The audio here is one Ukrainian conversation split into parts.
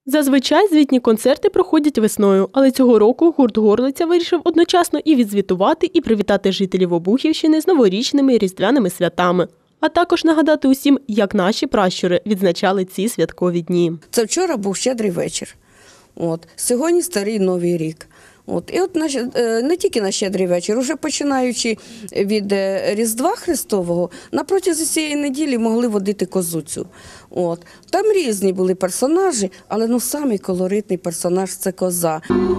Зазвичай звітні концерти проходять весною, але цього року гурт «Горлиця» вирішив одночасно і відзвітувати, і привітати жителів Обухівщини з новорічними і різдвяними святами. А також нагадати усім, як наші пращури відзначали ці святкові дні. Це вчора був щедрий вечір. Сьогодні старий Новий рік. І не тільки на щедрий вечір, уже починаючи від Різдва Христового, на протязі цієї неділі могли водити козу цю. Там різні були персонажі, але самий колоритний персонаж – це коза.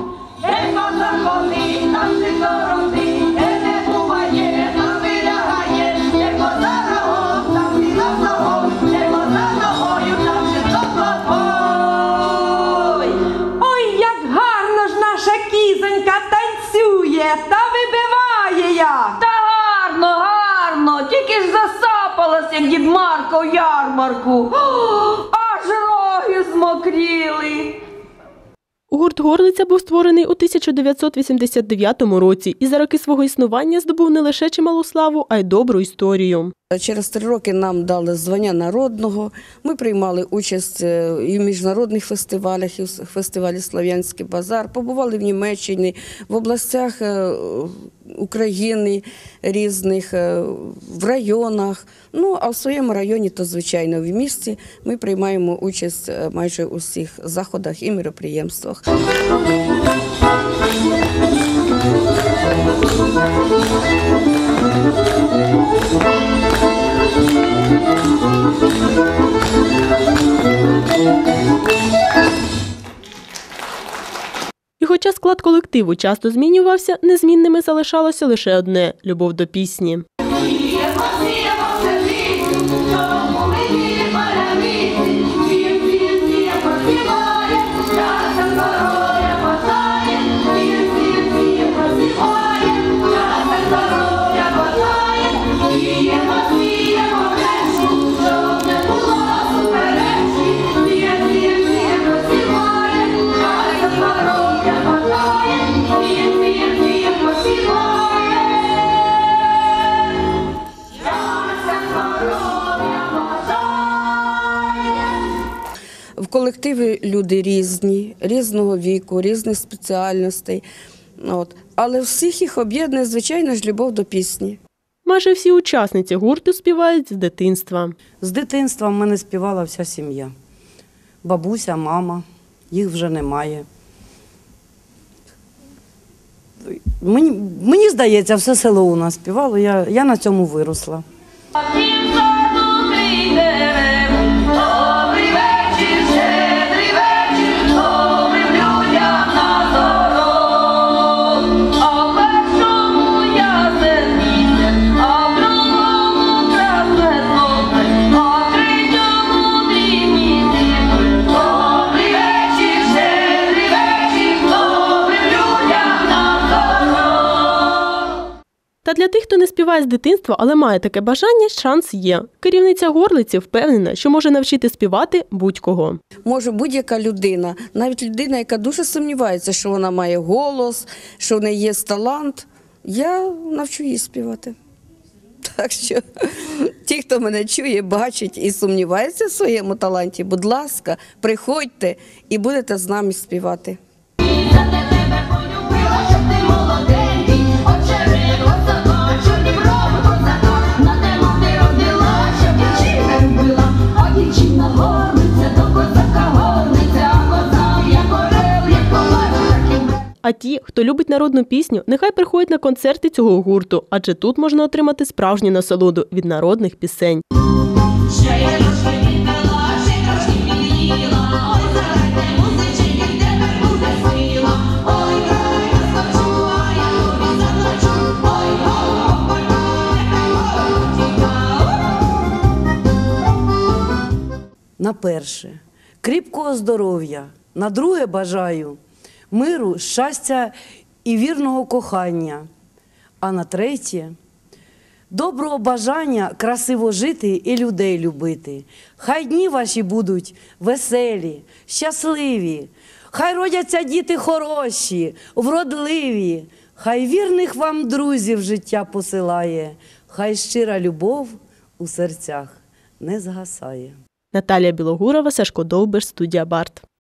Та вибиває я! Та гарно, гарно, тільки ж засапалась, як Дід Марко в ярмарку. Аж роги змокріли. Гурт «Горлиця» був створений у 1989 році і за роки свого існування здобув не лише чималу славу, а й добру історію. Через 3 роки нам дали звання народного. Ми приймали участь і в міжнародних фестивалях, і в фестивалі «Слов'янський базар». Побували в Німеччині, в областях України різних, в районах. А в своєму районі, то звичайно в місті, ми приймаємо участь майже у всіх заходах і мероприємствах. І хоча склад колективу часто змінювався, незмінними залишалося лише одне – любов до пісні. В колективі люди різні, різного віку, різних спеціальностей. Але всіх їх об'єднує, звичайно ж, любов до пісні. Майже всі учасниці гурту співають з дитинства. З дитинства в мене співала вся сім'я. Бабуся, мама, їх вже немає. Мені здається, все село у нас співало, я на цьому виросла. Та для тих, хто не співає з дитинства, але має таке бажання, шанс є. Керівниця «Горлиці» впевнена, що може навчити співати будь-кого. Може будь-яка людина, навіть людина, яка дуже сумнівається, що вона має голос, що в неї є талант, я навчу її співати. Так що ті, хто мене чує, бачить і сумнівається в своєму таланті, будь ласка, приходьте і будете з нами співати. А ті, хто любить народну пісню, нехай приходять на концерти цього гурту, адже тут можна отримати справжню насолоду від народних пісень. На перше – кріпкого здоров'я, на друге – бажаю миру, щастя і вірного кохання, а на третє – доброго бажання красиво жити і людей любити. Хай дні ваші будуть веселі, щасливі, хай родяться діти хороші, вродливі, хай вірних вам друзів життя посилає, хай щира любов у серцях не згасає. Наталія Білогурова, Сашко Довбиш, студія «Барт».